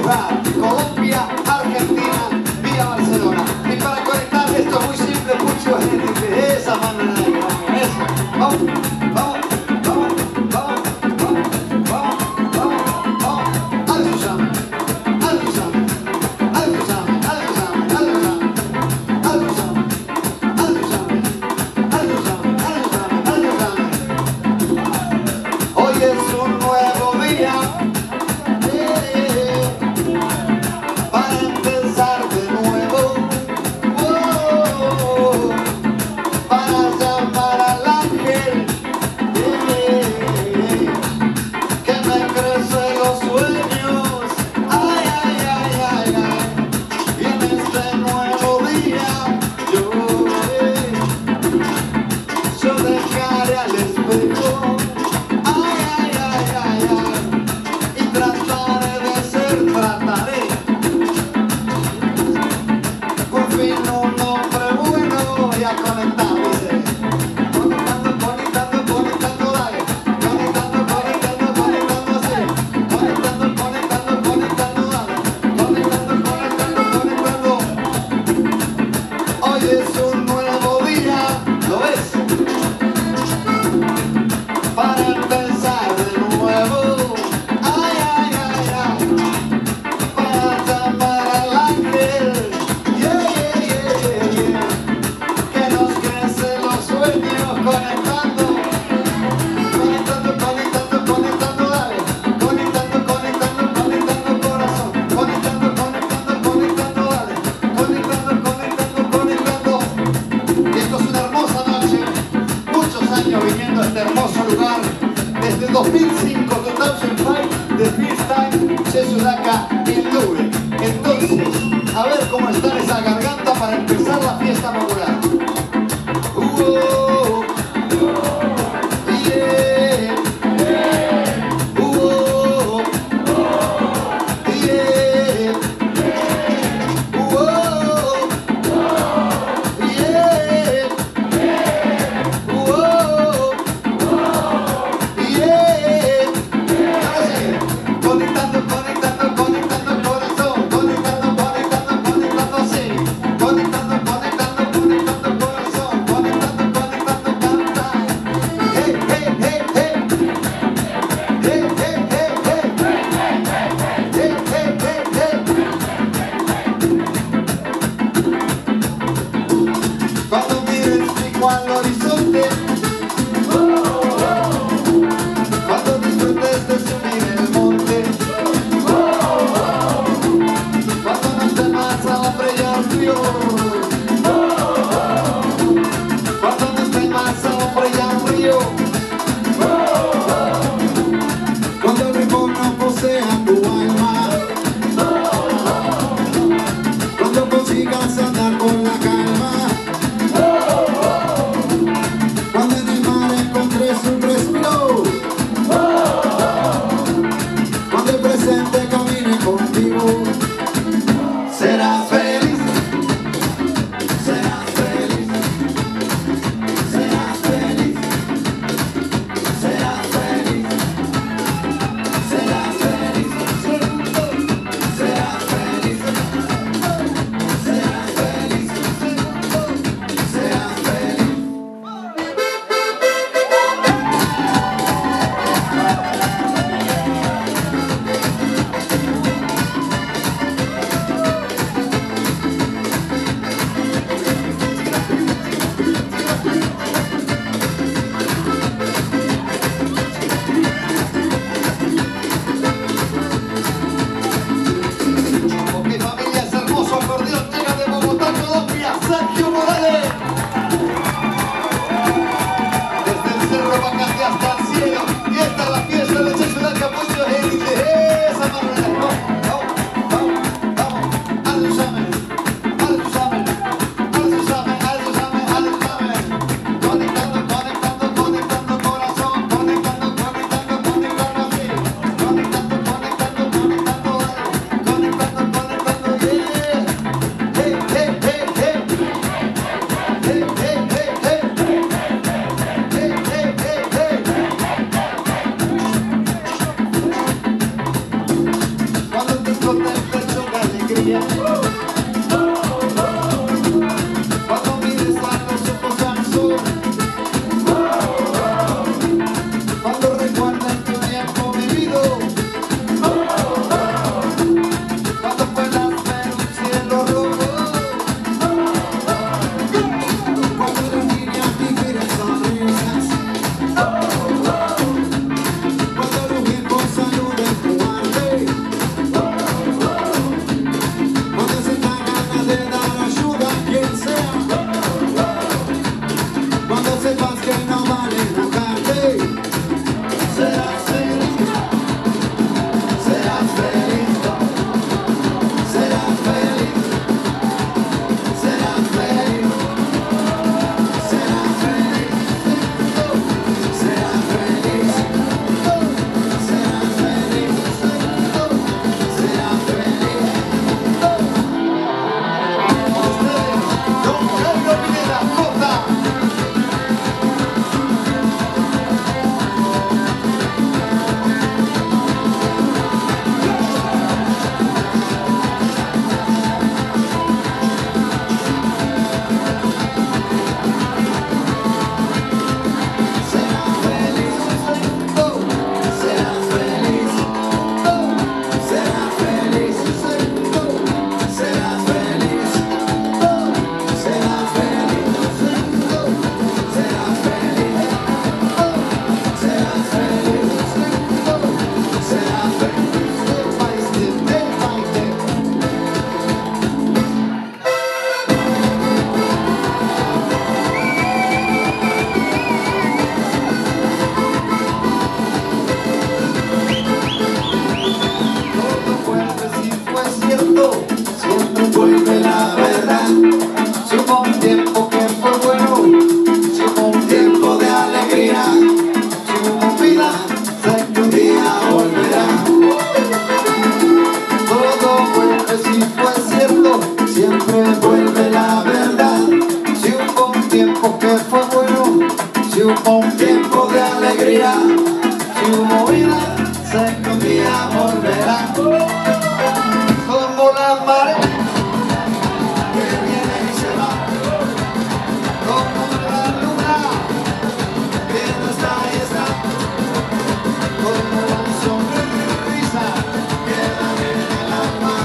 lugar, Colombia, Argentina, vía Barcelona. Y para conectar esto es muy simple, mucho gente de esa manera de cambio. Eso. Vamos, vamos, vamos, vamos, vamos, vamos, vamos, vamos. Aluzame, aluzame, aluzame, aluzame, aluzame, aluzame, aluzame, aluzame, aluzame, aluzame. Hoy es un nuevo día. Para empezar de nuevo, para llamar al ángel que me crece los sueños. Ay, ay, ay, ay, ay. Y en este nuevo día yo dejaré al espejo. Ay, ay, ay, ay, ay. Y trataré de ser, trataré. Por fin un hombre bueno y a conectar, dice. Conectando, conectando, conectando, dale. Conectando, conectando, conectando, así. Conectando, conectando, conectando, dale. Conectando, conectando, conectando. Hoy es un nuevo día, ¿lo ves? Para empezar de nuevo. Ay, ay, ay, ay. Para llamar al ángel. Que nos crecen los sueños, conectando, conectando, conectando, conectando, dale, conectando, conectando, conectando corazón, conectando, conectando, conectando, dale, conectando, conectando, conectando. Y esto es una hermosa noche, muchos años viniendo a este hermoso lugar, desde 2005, 2005, de Freestyle, Chesudaka en Louvre. Entonces, a ver cómo está esa garganta para empezar la fiesta popular. Yeah. Yeah. Conectando, conectando, conectando corazón, conectando, conectando, conectando así, conectando, conectando, conectando corazón, conectando, conectando, canta. Hey, hey, hey, hey. Hey, hey, hey, hey. Hey, hey, hey, hey. Cuando mires fijo al horizonte, cuando disfrutes de subir el monte, cuando no temas al hambre y al frío, cuando no temas al hambre y al frío, cuando el ritmo no posea tu alma, cuando consigas andar con la calma, un tiempo de alegría. Si hubo vida, se escondía, volverá. Como la marea que viene y se va. Como la luna que no está y está. Como un sonrisa que da en el alma.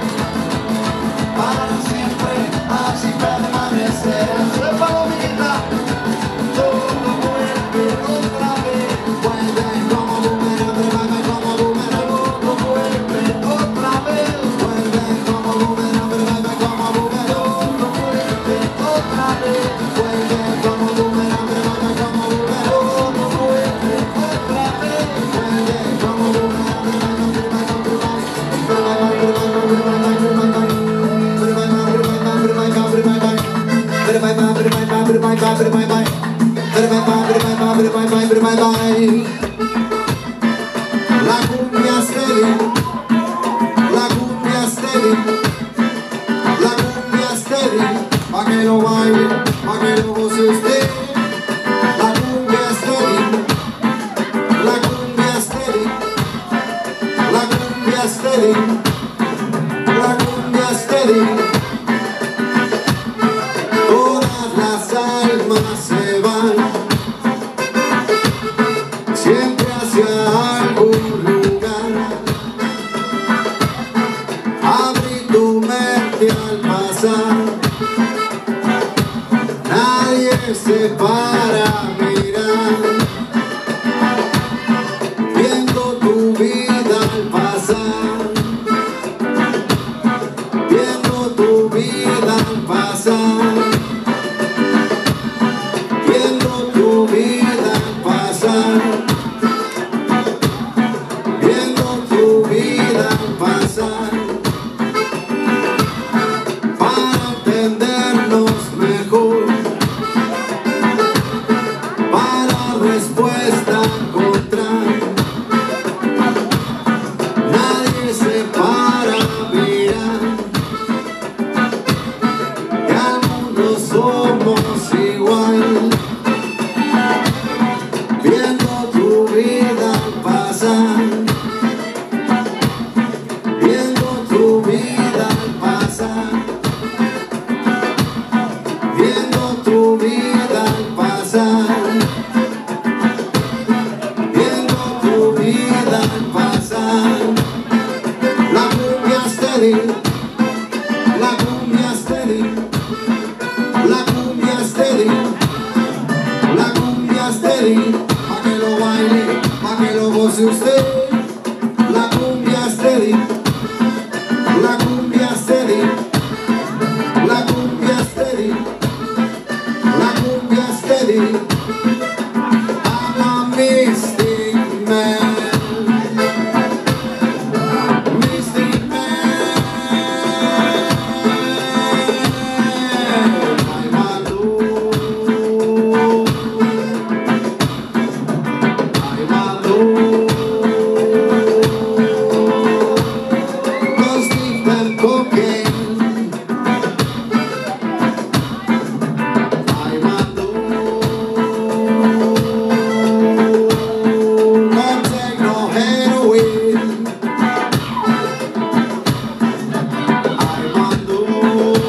Para siempre así permanecerá. Se palomita, todo vuelve otra vez. Vuelve como boomerang, como boomerang. Todo vuelve otra vez. Vuelve como boomerang, como boomerang. Todo vuelve otra vez. Vuelve como boomerang, como boomerang. Todo vuelve otra vez. Vuelve como la cumbia estéril, la cumbia estéril, la cumbia estéril, pa' que lo baile, pa' que lo goce usted. La cumbia estéril, la cumbia estéril, la cumbia estéril, la cumbia estéril. Todas las almas se van siempre hacia algún lugar. Abre tu mente al pasar. Nadie se para a mirar, viendo tu vida al pasar, viendo tu vida al pasar, viendo tu vida al pasar, viendo tu vida al pasar, para entendernos mejor, para respuesta encontrar. Nadie se para a mirar, que al mundo somos igual, viendo tu vida pasar, viendo tu vida pasar, viendo tu vida pasar, viendo tu vida pasar. La cumbia estéril, la cumbia estéril, la cumbia estéril, la cumbia estéril, pa' que lo baile, pa' que lo goce usted. La cumbia estéril, la cumbia estéril, la cumbia estéril, la cumbia estéril. I'm a mystic man. Mystic man, I'm a loon, I'm a loon. No stick and cocaine, I'm a loon. Don't take no heroin, I'm a loon.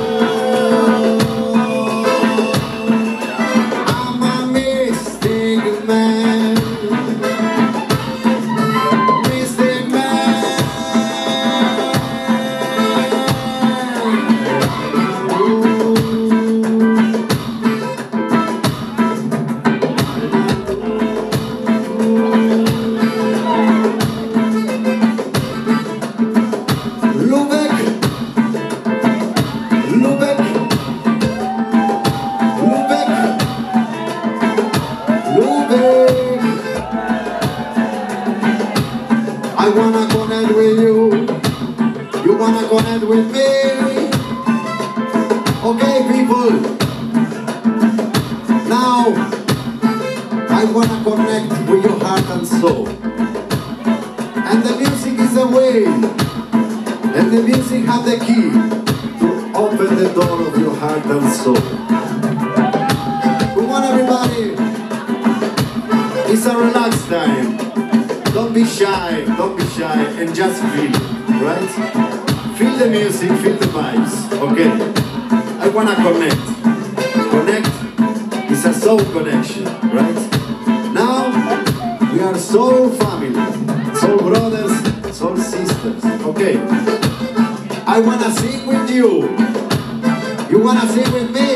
I'm a mystic man, mystic man. Lubeck, Lubeck, Lubeck, Lubeck. I wanna connect with you, you wanna connect with me. Okay, people. Now, I wanna connect with your heart and soul. And the music is the way, and the music has the key to open the door of your heart and soul. We want everybody It's a relaxed time. Don't be shy, and just feel, right? Feel the music, feel the vibes, okay? I wanna connect. Connect is a soul connection, right? Now, we are soul family, soul brothers, soul sisters, okay? I wanna sing with you. You wanna sing with me?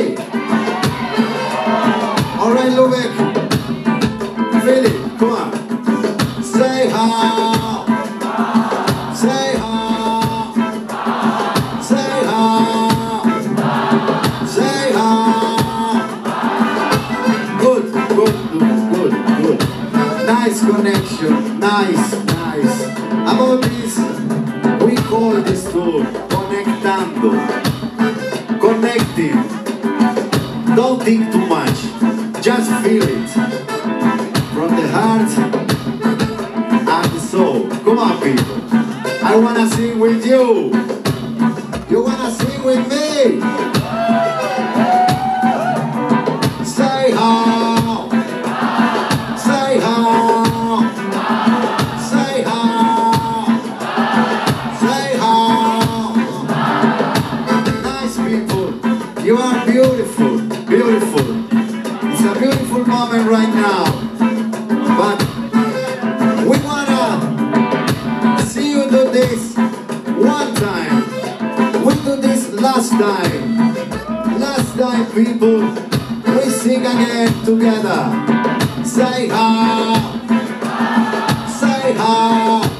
All right, Lubeck. Feel it, come on. Say how. Say how. Say how. Say how. Good, good, good, good. Nice connection, nice. About this, we call this tour Conectando. Connecting. Don't think too much. Just feel it. From the heart and the soul. Come on, people. I wanna sing with you. You wanna sing with me? Say how. Say how. Say how. Say how. Nice people. You are beautiful. Beautiful. It's a beautiful moment right now. But we wanna see you do this one time. We do this last time. Last time, people. We sing again together. Say how. Say how.